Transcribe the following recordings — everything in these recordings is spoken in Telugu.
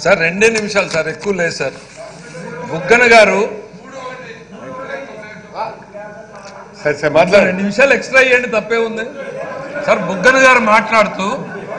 సార్ 2 నిమిషాలు సార్, ఎక్కువ లేదు సార్. బుగ్గన గారు 2 నిమిషాలు ఎక్స్ట్రా ఇవ్వండి, తప్పే ఉంది సార్. బుగ్గన గారు మాట్లాడుతూ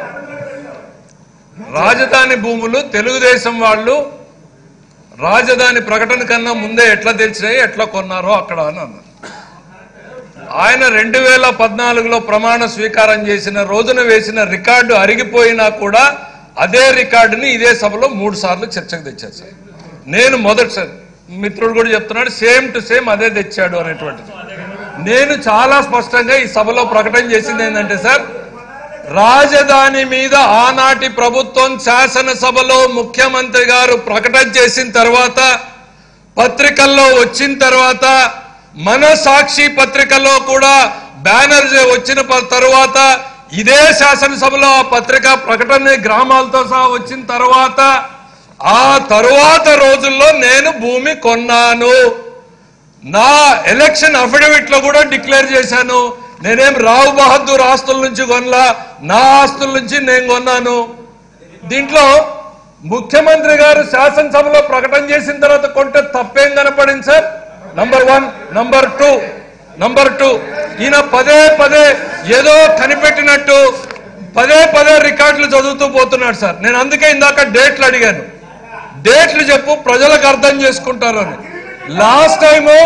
రాజధాని భూములు తెలుగుదేశం వాళ్ళు రాజధాని ప్రకటన కన్నా ముందే ఎట్లా తెలిసినాయి, ఎట్లా కొన్నారో అక్కడ అని అన్నారు. ఆయన 2014లో ప్రమాణ స్వీకారం చేసిన రోజున వేసిన రికార్డు అరిగిపోయినా కూడా అదే రికార్డుని ఇదే సభలో 3 సార్లు చర్చకు తెచ్చారు సార్. నేను మొదటిసారి, మిత్రుడు కూడా చెప్తున్నాడు సేమ్ టు సేమ్ అదే తెచ్చాడు అనేటువంటిది. నేను చాలా స్పష్టంగా ఈ సభలో ప్రకటన చేసింది ఏంటంటే సార్, రాజధాని మీద ఆనాటి ప్రభుత్వం శాసనసభలో ముఖ్యమంత్రి గారు ప్రకటన చేసిన తర్వాత, పత్రికల్లో వచ్చిన తర్వాత, మన సాక్షి పత్రికల్లో కూడా బ్యానర్ వచ్చిన తర్వాత, ఇదే శాసనసభలో ఆ పత్రిక ప్రకటన గ్రామాలతో సహా వచ్చిన తర్వాత, ఆ తరువాత రోజుల్లో నేను భూమి కొన్నాను. నా ఎలక్షన్ అఫిడవిట్ లో కూడా డిక్లేర్ చేశాను, నేనేం రావు బహదూర్ ఆస్తుల నుంచి కొనలా, నా ఆస్తుల నుంచి నేను కొన్నాను. దీంట్లో ముఖ్యమంత్రి గారు శాసనసభలో ప్రకటన చేసిన తర్వాత కొంటే తప్పేం కనపడింది సార్? నంబర్ 1. నంబర్ 2 ఈయన పదే పదే ఏదో కనిపెట్టినట్టు పదే రికార్డులు చదువుతూ పోతున్నాడు సార్. నేను అందుకే ఇందాక డేట్లు అడిగాను, డేట్లు చెప్పు ప్రజలకు అర్థం చేసుకుంటారు అని. లాస్ట్ టైము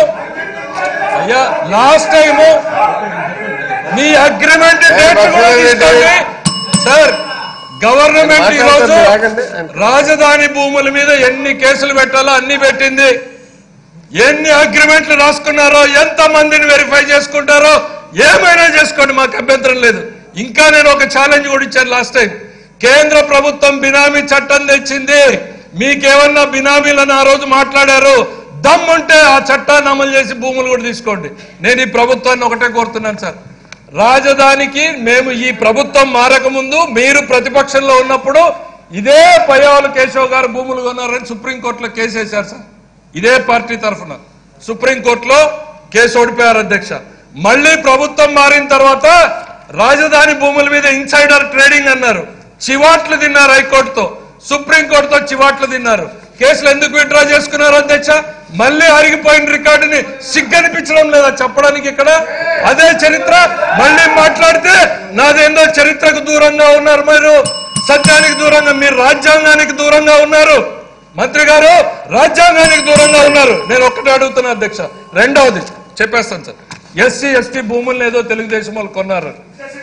మీ అగ్రిమెంట్ డేట్లు కూడా తీసుకోండి సార్. గవర్నమెంట్ ఈరోజు రాజధాని భూముల మీద ఎన్ని కేసులు పెట్టాలో అన్ని పెట్టింది. ఎన్ని అగ్రిమెంట్లు రాసుకున్నారో, ఎంత మందిని వెరిఫై చేసుకుంటారో ఏమైనా చేసుకోండి, మాకు అభ్యంతరం లేదు. ఇంకా నేను ఒక ఛాలెంజ్ కూడా ఇచ్చాను లాస్ట్ టైం. కేంద్ర ప్రభుత్వం బినామీ చట్టం తెచ్చింది, మీకేమన్నా బినామీలను ఆ రోజు మాట్లాడారు, దమ్ముంటే ఆ చట్టాన్ని అమలు చేసి భూములు కూడా తీసుకోండి. నేను ఈ ప్రభుత్వాన్ని ఒకటే కోరుతున్నాను సార్, రాజధానికి మేము ఈ ప్రభుత్వం మారకముందు మీరు ప్రతిపక్షంలో ఉన్నప్పుడు ఇదే పయ్యావుల కేశవ్ గారు భూములు కొన్నారని సుప్రీంకోర్టులో కేసు వేశారు సార్. ఇదే పార్టీ తరఫున సుప్రీంకోర్టులో కేసు ఓడిపోయారు అధ్యక్ష. మళ్ళీ ప్రభుత్వం మారిన తర్వాత రాజధాని భూముల మీద ఇన్సైడర్ ట్రేడింగ్ అన్నారు, చివాట్లు తిన్నారు హైకోర్టుతో, సుప్రీంకోర్టుతో చివాట్లు తిన్నారు. కేసులు ఎందుకు విత్డ్రా చేసుకున్నారు అధ్యక్ష? మళ్ళీ అరిగిపోయిన రికార్డుని సిగ్గనిపించడం లేదా చెప్పడానికి? ఇక్కడ అదే చరిత్ర మళ్ళీ మాట్లాడితే నాదేందో చరిత్రకు దూరంగా ఉన్నారు మీరు, సత్యానికి దూరంగా, మీరు రాజ్యాంగానికి దూరంగా ఉన్నారు. మంత్రి గారు రాజ్యాంగానికి దూరంగా ఉన్నారు. నేను ఒక్కటే అడుగుతున్నా అధ్యక్ష. రెండవది చెప్పేస్తాను సార్, ఎస్సీ ఎస్టీ భూములను ఏదో తెలుగుదేశం వాళ్ళు కొన్నారు.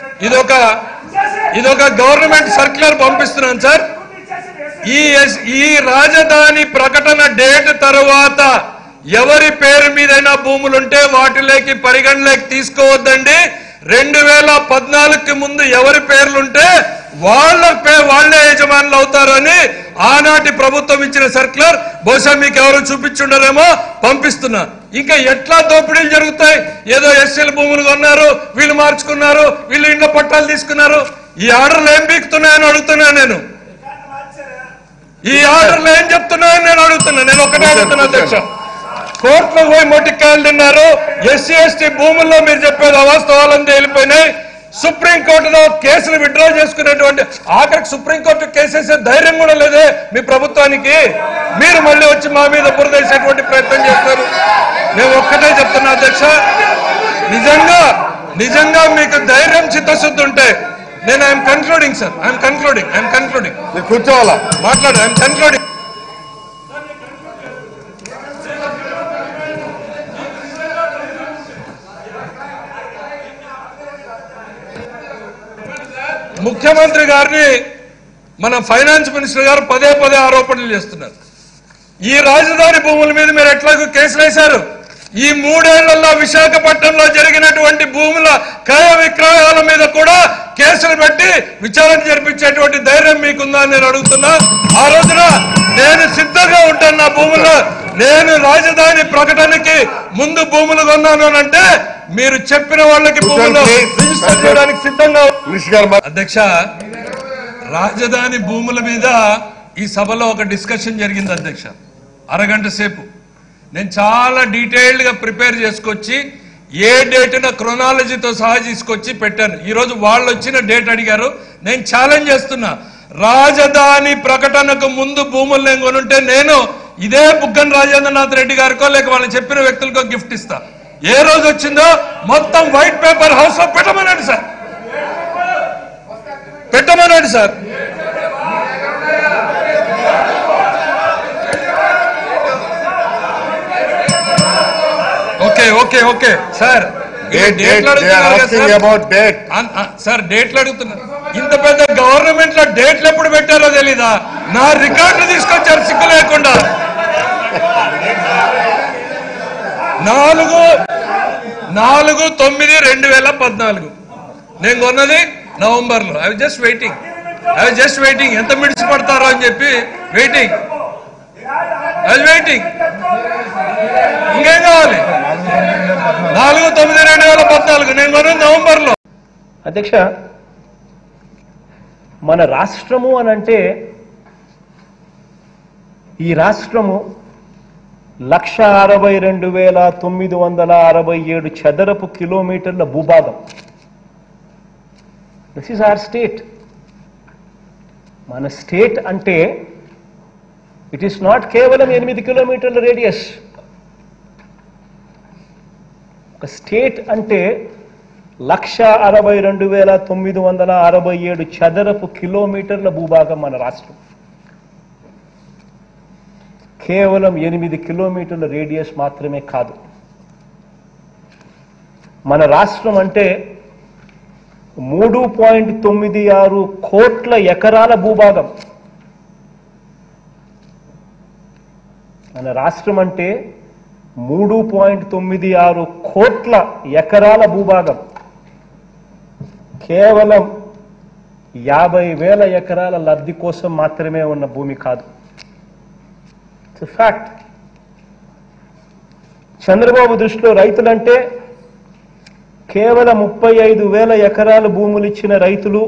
ఇదొక గవర్నమెంట్ సర్క్యులర్ పంపిస్తున్నాను సార్. ఈ రాజధాని ప్రకటన డేట్ తర్వాత ఎవరి పేరు మీదైనా భూములుంటే వాటిలోకి పరిగణలోకి తీసుకోవద్దండి. 2014కి ముందు ఎవరి పేర్లుంటే వాళ్ళే యజమానులు అవుతారని ఆనాటి ప్రభుత్వం ఇచ్చిన సర్క్యులర్. బహుశా మీకు ఎవరు చూపించుండరేమో, పంపిస్తున్నా. ఇంకా ఎట్లా దోపిడీలు జరుగుతాయి? ఏదో ఎస్సీల భూములు కొన్నారు, వీళ్ళు మార్చుకున్నారు, వీళ్ళు ఇండ్ల పట్టాలు తీసుకున్నారు. ఈ ఆర్డర్లు ఏం బీకుతున్నాయని అడుగుతున్నా నేను. ఈ ఆర్డర్లు ఏం చెప్తున్నాయని నేను అడుగుతున్నా. నేను ఒకటే అడుగుతున్నా అధ్యక్ష, కోర్టులో పోయి మొట్టికాయలు తిన్నారు. ఎస్సీ ఎస్టీ భూముల్లో మీరు చెప్పేది అవాస్తవాలని తేలిపోయినాయి. సుప్రీంకోర్టులో కేసులు విత్డ్రా చేసుకునేటువంటి, ఆఖరికి సుప్రీంకోర్టు కేసేసే ధైర్యం కూడా లేదే మీ ప్రభుత్వానికి. మీరు మళ్ళీ వచ్చి మా మీద బురదేసేటువంటి ప్రయత్నం చేస్తారు. నేను ఒక్కటే చెప్తున్నా అధ్యక్ష, నిజంగా మీకు ధైర్యం చిత్తశుద్ధి ఉంటే, నేను I'm concluding sir, I'm concluding కూర్చోవాలా మాట్లాడు, ఐఎమ్ కన్క్లూడింగ్. ముఖ్యమంత్రి గారిని మన ఫైనాన్స్ మినిస్టర్ గారు పదే ఆరోపణలు చేస్తున్నారు. ఈ రాజధాని భూముల మీద మీరు ఎట్లాగో కేసులు వేశారు. ఈ 3 ఏళ్లలో విశాఖపట్నంలో జరిగినటువంటి భూముల క్రయ విక్రయాల మీద కూడా కేసులు పెట్టి విచారణ జరిపించేటువంటి ధైర్యం మీకుందా అని నేను అడుగుతున్నా. ఆ రోజున నేను సిద్ధంగా ఉంటాను. నా భూముల్లో నేను రాజధాని ప్రకటనకి ముందు భూములు కొన్నాను అని అంటే మీరు చెప్పిన వాళ్ళకి భూములు రిజిస్టర్ చేయడానికి సిద్ధంగా. అధ్యక్ష, రాజధాని భూముల మీద ఈ సభలో ఒక డిస్కషన్ జరిగింది అధ్యక్ష, అరగంట సేపు. నేను చాలా డీటెయిల్డ్గా ప్రిపేర్ చేసుకొచ్చి ఏ డేట్న క్రొనాలజీతో సహా తీసుకొచ్చి పెట్టాను. ఈరోజు వాళ్ళు వచ్చిన డేట్ అడిగారు. నేను ఛాలెంజ్ చేస్తున్నా, రాజధాని ప్రకటనకు ముందు భూములు నేను కొనుంటే నేను ఇదే బుగ్గన రాజేంద్రనాథ్ రెడ్డి గారికో లేక వాళ్ళు చెప్పిన వ్యక్తులకో గిఫ్ట్ ఇస్తా. ఏ రోజు వచ్చిందో మొత్తం వైట్ పేపర్ హౌస్ లో పెట్టమనండి సార్, పెట్టమనండి sir. Okay okay okay sir, sir డేట్లు అడుగుతున్నారు. ఇంత పెద్ద గవర్నమెంట్ లో డేట్లు ఎప్పుడు పెట్టారో తెలీదా? నా రికార్డులు తీసుకొచ్చారు సిగ్గు లేకుండా. 4/9/2014 నేను కొన్నది నవంబర్లో. ఐ వాజ్ జస్ట్ వెయిటింగ్ ఎంత మిడిసి పడతారో అని చెప్పి వెయిటింగ్. ఇంకేం కావాలి? 4/9/2014 నేను కొన్నది నవంబర్లో. అధ్యక్ష, మన రాష్ట్రము అనంటే ఈ రాష్ట్రము 1,62,967 చదరపు కిలోమీటర్ల భూభాగం. This is our state. మన స్టేట్ అంటే ఇట్ ఈస్ నాట్ కేవలం 8 కిలోమీటర్ల రేడియస్. ఒక స్టేట్ అంటే 1,62,967 చదరపు కిలోమీటర్ల భూభాగం మన రాష్ట్రం. కేవలం 8 కిలోమీటర్ల రేడియస్ మాత్రమే కాదు. మన రాష్ట్రం అంటే 3.96 కోట్ల ఎకరాల భూభాగం. మన రాష్ట్రం అంటే 3.96 కోట్ల ఎకరాల భూభాగం. కేవలం 50,000 ఎకరాల లబ్ధి కోసం మాత్రమే ఉన్న భూమి కాదు. It's fact. చంద్రబాబు దృష్టిలో రైతులంటే కేవలం 35,000 ఎకరాల భూములు ఇచ్చిన రైతులు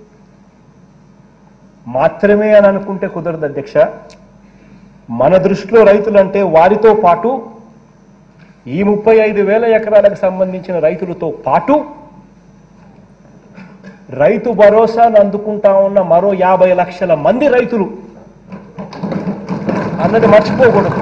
మాత్రమే అని అనుకుంటే కుదరదు అధ్యక్ష. మన దృష్టిలో రైతులంటే వారితో పాటు ఈ 35,000 ఎకరాలకు సంబంధించిన రైతులతో పాటు రైతు భరోసాను అందుకుంటా ఉన్న మరో 50 లక్షల మంది రైతులు అన్నది మర్చిపోకూడదు.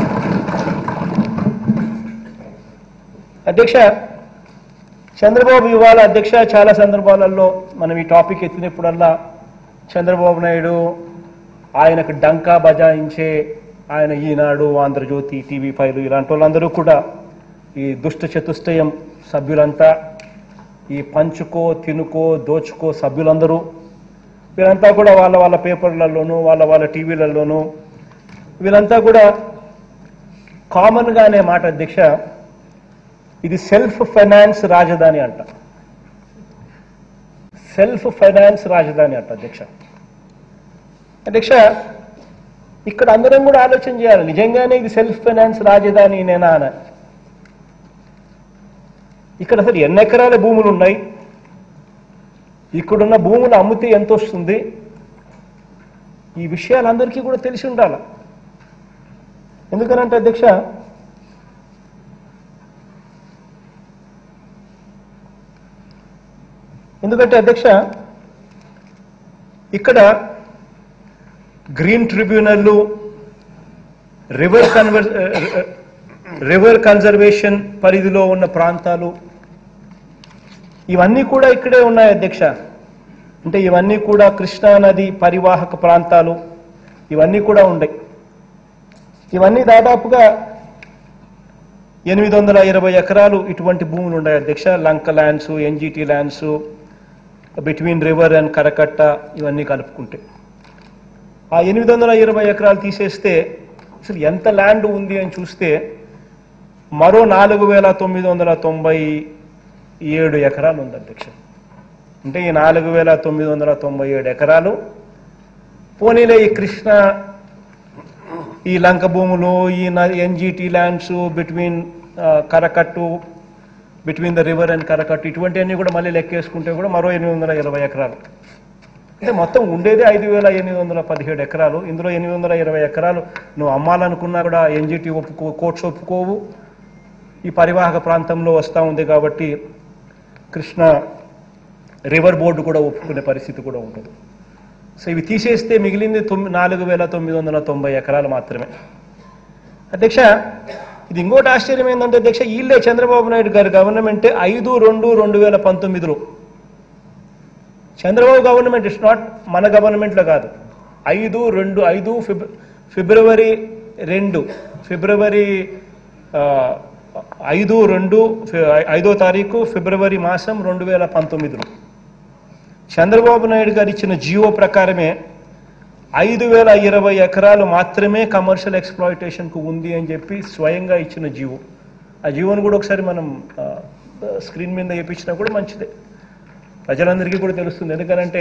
అధ్యక్ష, చంద్రబాబు ఇవాళ అధ్యక్ష చాలా సందర్భాలలో మనం ఈ టాపిక్ ఎత్తినప్పుడల్లా చంద్రబాబు నాయుడు ఆయనకు డంకా బజాయించే ఆయన ఈనాడు, ఆంధ్రజ్యోతి, TV5 ఇలాంటి వాళ్ళందరూ కూడా ఈ దుష్ట చతుష్టయం సభ్యులంతా, ఈ పంచుకో తినుకో దోచుకో సభ్యులందరూ వీళ్ళంతా కూడా వాళ్ళ పేపర్లలోనూ వాళ్ళ టీవీలలోనూ వీళ్ళంతా కూడా కామన్గా అనే మాట అధ్యక్ష, ఇది సెల్ఫ్ ఫైనాన్స్ రాజధాని అంట. సెల్ఫ్ ఫైనాన్స్ రాజధాని అంట అధ్యక్ష. అధ్యక్ష, ఇక్కడ అందరం కూడా ఆలోచన చేయాలి, నిజంగానే ఇది సెల్ఫ్ ఫైనాన్స్ రాజధాని నేనా అని. ఇక్కడ అసలు ఎన్ని ఎకరాల భూములు ఉన్నాయి, ఇక్కడున్న భూములు అమ్మితే ఎంత వస్తుంది, ఈ విషయాలందరికీ కూడా తెలిసి ఉండాలి. ఎందుకనంటే అధ్యక్ష, ఇక్కడ గ్రీన్ ట్రిబ్యునల్, రివర్ కన్జర్వేషన్ పరిధిలో ఉన్న ప్రాంతాలు ఇవన్నీ కూడా ఇక్కడే ఉన్నాయి అధ్యక్ష. అంటే ఇవన్నీ కూడా కృష్ణా నది పరివాహక ప్రాంతాలు ఇవన్నీ కూడా ఉన్నాయి. ఇవన్నీ దాదాపుగా 820 ఎకరాలు ఇటువంటి భూములు ఉన్నాయి అధ్యక్ష. లంక lands, NGT lands, between river and కరకట్ట ఇవన్నీ కలుపుకుంటే ఆ 820 ఎకరాలు తీసేస్తే అసలు ఎంత ల్యాండ్ ఉంది అని చూస్తే మరో 4,997 ఎకరాలు ఉంది అధ్యక్ష. అంటే ఈ 4,997 ఎకరాలు పోనీలే ఈ కృష్ణ, ఈ లంక భూములు, ఈ NGT ల్యాండ్స్ బిట్వీన్ కరకట్టు, బిట్వీన్ ద రివర్ అండ్ కరకట్టు ఇటువంటివన్నీ కూడా మళ్ళీ లెక్కేసుకుంటే కూడా మరో 820 ఎకరాలు. అంటే మొత్తం ఉండేది 5,817 ఎకరాలు. ఇందులో 820 ఎకరాలు నువ్వు అమ్మాలనుకున్నా కూడా NGT కోర్ట్స్ ఒప్పుకోవు, ఈ పరివాహక ప్రాంతంలో వస్తూ ఉంది కాబట్టి కృష్ణ రివర్ బోర్డు కూడా ఒప్పుకునే పరిస్థితి కూడా ఉంటుంది. సో ఇవి తీసేస్తే మిగిలింది 4,990 ఎకరాలు మాత్రమే. అధ్యక్ష, ఇది ఇంకోటి ఆశ్చర్యం ఏంటంటే అధ్యక్ష, వీళ్ళే చంద్రబాబు నాయుడు గారి గవర్నమెంటే 5/2/2019లో, చంద్రబాబు గవర్నమెంట్, ఇట్స్ నాట్ మన గవర్నమెంట్లో కాదు, 5/2 ఫిబ్రవరి మాసం 2019లో చంద్రబాబు నాయుడు గారు ఇచ్చిన జియో ప్రకారమే 5,020 ఎకరాలు మాత్రమే కమర్షియల్ ఎక్స్ప్లాయిటేషన్కు ఉంది అని చెప్పి స్వయంగా ఇచ్చిన జియో. ఆ జియోను కూడా ఒకసారి మనం స్క్రీన్ మీద వేయించినా కూడా మంచిదే, ప్రజలందరికీ కూడా తెలుస్తుంది. ఎందుకనంటే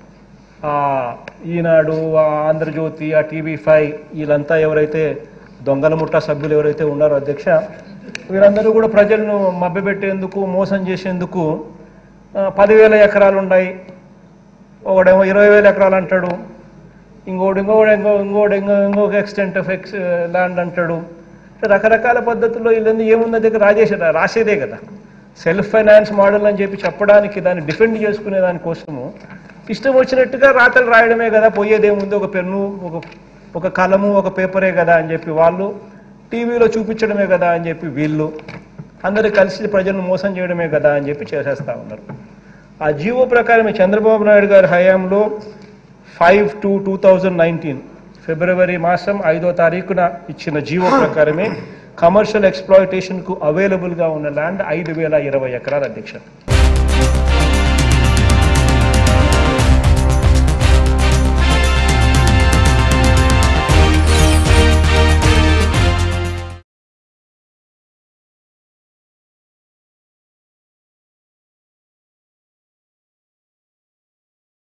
ఈనాడు, ఆంధ్రజ్యోతి, ఆ TV5 వీళ్ళంతా ఎవరైతే దొంగల ముఠా సభ్యులు ఎవరైతే ఉన్నారో అధ్యక్ష, వీళ్ళందరూ కూడా ప్రజలను మభ్యపెట్టేందుకు, మోసం చేసేందుకు 10,000 ఎకరాలు ఉన్నాయి, ఒకడేమో 20,000 ఎకరాలు అంటాడు, ఇంకొక ఎక్స్టెంట్ ఆఫ్ ల్యాండ్ అంటాడు. రకరకాల పద్ధతుల్లో వీళ్ళందరూ ఏముంది దగ్గర రాసేదే కదా, సెల్ఫ్ ఫైనాన్స్ మోడల్ అని చెప్పి చెప్పడానికి, దాన్ని డిఫెండ్ చేసుకునే దానికోసము ఇష్టం వచ్చినట్టుగా రాతలు రాయడమే కదా, పోయేదేముంది, ఒక పెన్ను, ఒక కలము, ఒక పేపరే కదా అని చెప్పి వాళ్ళు, టీవీలో చూపించడమే కదా అని చెప్పి వీళ్ళు, అందరూ కలిసి ప్రజలను మోసం చేయడమే కదా అని చెప్పి చేసేస్తా ఉన్నారు. ఆ జీవో ప్రకారమే చంద్రబాబు నాయుడు గారి హయాంలో 5/2/2019 ఫిబ్రవరి మాసం 5వ తారీఖున ఇచ్చిన జీవో ప్రకారమే కమర్షియల్ ఎక్స్ప్లాయిటేషన్కు అవైలబుల్గా ఉన్న ల్యాండ్ 5,020 ఎకరాలు అధ్యక్ష.